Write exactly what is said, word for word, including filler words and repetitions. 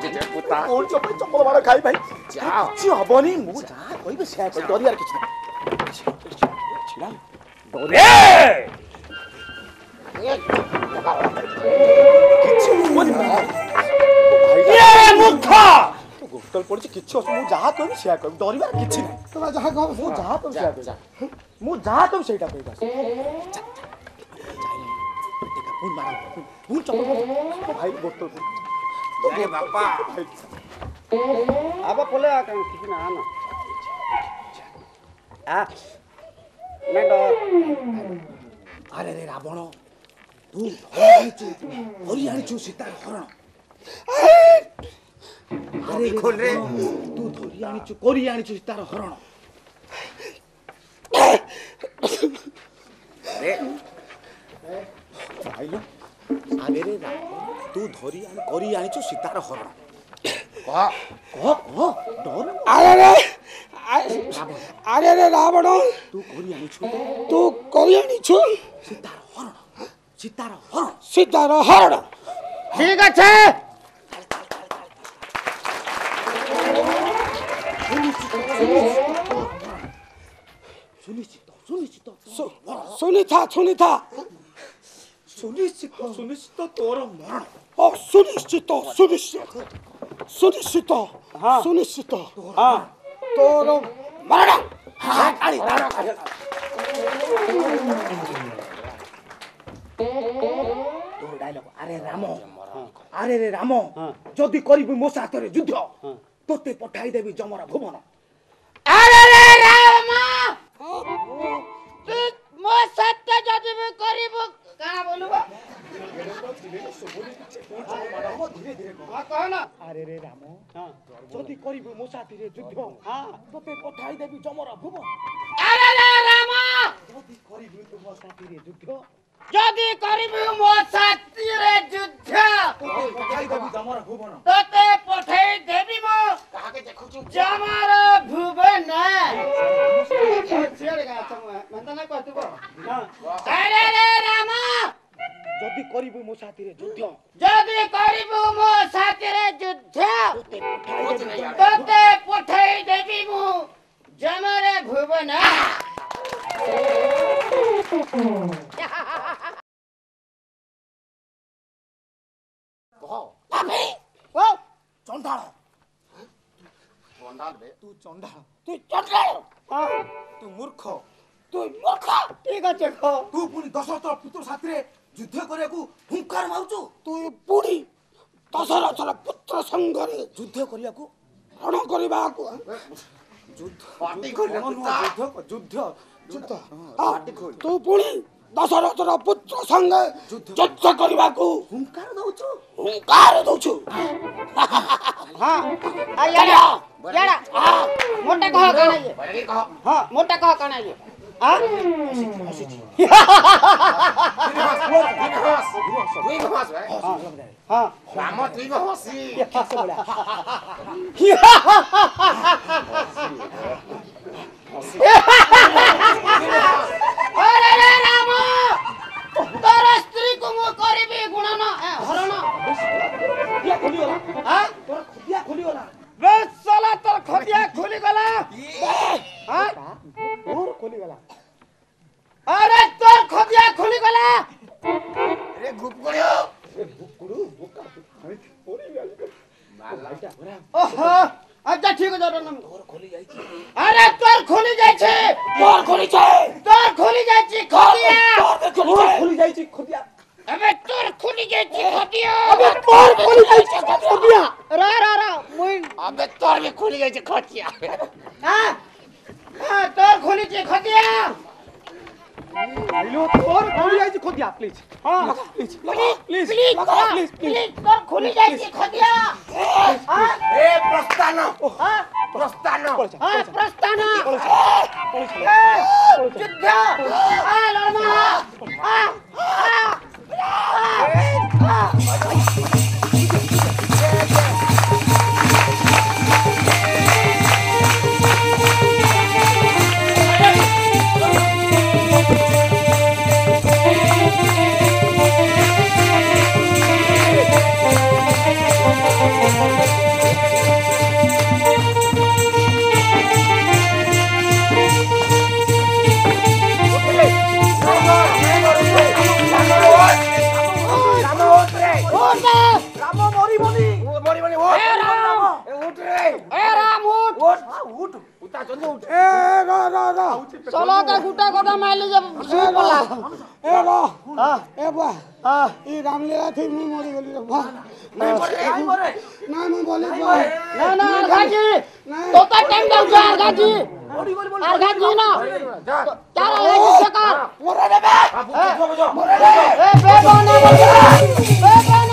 पुता कौन चप्पल चप्पल मार खाई भाई जा जी हबनी मु जा कहबे से कर डरियार किछ छिड़ा डरे किछ बोल ये मूर्खा तो गोटल पड़छ किछ मु जा कहबे से कर डरियार किछ नहीं तो जा कह मु जा कहबे से कर मु जा कहबे सेटा कहबा फूल मारा फूल चप्पल भाई बोतल अरे बापा अब पोले आ कहीं किसी ना आना आ मैं डर अरे रे रावण तू हरियाणीचु हरियाणीचु सीता हरण अरे खोल रे तू हरियाणीचु कोरियाणीचु सीता हरण अरे भाईलो अरे रे तू धरी आनी करी आनीचु सीतार हरण कह कह कह डर अरे रे अरे रे रावण तू करी आनीचु तू कोरियानी छु सीतार हरण सीतार हरण सीतार हरण ठीक আছে सुनिश्चित सुनिश्चित सुनिथा सुनिथा सुनिश्चित सुनिश्चित तोर मरण ओ सुनिश्चित सुनिश्चित सुनिश्चित हाँ सुनिश्चित हाँ तोर मरण हाँ आड़ी तारा तोर डायलॉग अरे राम अरे रे राम जदि करिबि मो साथरे युद्ध तोते पठाई देबी जमरा भुवन अरे रे राम तू मो साथ जदि भी करिबो काना बोलबो धीरे धीरे हां कह ना अरे रे राम जदि करिबि मो साथरे युद्ध हां तोते पठाई देबी जमरा भुवन अरे रे राम जदि करिबि तू मो साथरे युद्ध जदि करिबो मो साथी रे युद्ध पठाई देबी जमरा भुवन तते पठाई देबी मो काके देखुछु जमरा भुवन छेड़ गा छम मनता नै कहतबो अरे रे राम जदि करिबि मो साथरे युद्ध जदि करिबो मो साथी रे युद्ध तोते तते पठाई देबी मो जमरा भुवन ओ चंडाल चंडाल बे तू चंडाल तू चंडाल हां तू मूर्ख तू मूर्ख ठीक আছে খ तू पुनी दशरथ पुत्र साथरे युद्ध करियाकू हुंकार मारुचु तू पुणी दशरथर पुत्र संगरे युद्ध करियाकू रण करबाकू युद्ध पार्टी खोल रे पुता युद्ध युद्ध युद्ध पार्टी खोल तू पुणी दशरथर पुत्र संगे युद्ध करबाकू हुंकार दउचु हुंकार दउछु हां आ याडा याडा मोटा कह काना ये बड़ी कह हां मोटा कह काना ये हां दुई घास बे हां राम दुई घासी कैसे बोला अरे रे राम तोर स्त्री को मो करबी गुणन हरण खदिया खुली गला हां तोर खदिया खुली गला बस साला तोर खदिया खुली गला हां तोर खुली गला अरे तोर खदिया खुली गला रे गुप करियो ए बुकुडू बुका हमें पूरी गाली कर माला ओहो अच्छा ठीक है जरा नम तोर खुली जाई छी अरे तोर खुली जाई छे तोर खुली जाई तोर खुली जाई छी खदिया तोर खुली जाई छी खदिया अबे तोर खुली जाई छी खदिया अबे तोर खुली जाई छी खदिया रा रा रा मुई अबे तोर भी खुली गई छे खटिया हां हां तोर खुली छी खदिया आइलो तोर खुली जाई छी खदिया प्लीज हां please please please please please please तोर खुली जाई छी खदिया हां ए प्रस्थान हां प्रस्थान हां प्रस्थान युद्ध आ लड़मा आ आ ए राम उठ उठ उठ उता जल्दी उठ ए रा रा रा चलो के गुटा गोटा माइली जब ए रा ए रा हां ए बा हां ई रामलीला थी मी मरी गली रे बा नहीं मरे नहीं मरे ना मैं बोले बा ना ना अर्घाजी तो ता टाइम दउ जा अर्घाजी अर्घाजी ना क्या अर्घाजी सका मोरे रे बे बाबू जो जो ए बे बना बे बे